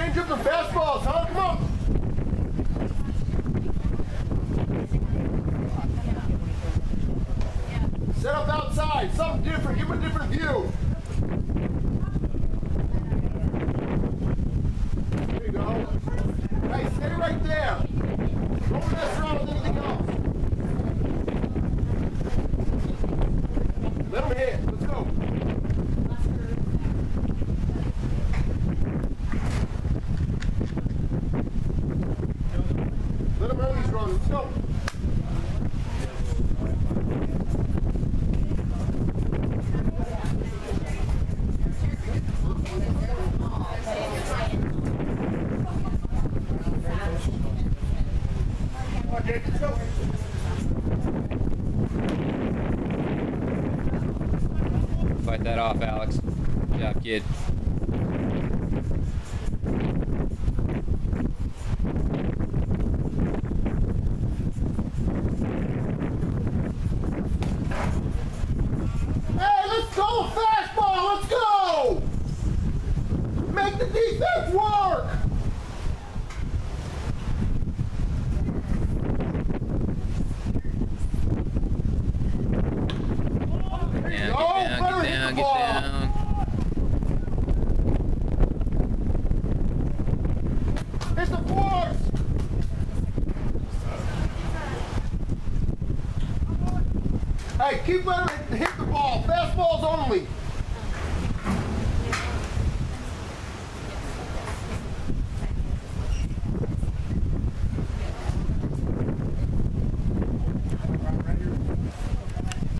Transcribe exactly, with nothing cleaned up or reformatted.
change up the fastballs, huh? Come on. Set up outside, something different, give him a different view. There you go. Hey, stay right there. Don't mess around with anything else. Let him hit. Let's go. Let him earn these runs. Let's go. Fight that off, Alex. Good job, kid. Hey, let's go! Fastball! Let's go! Make the defense work! Get Oh, down, get better hit down, the get ball. down. Hit the force! Hey, keep letting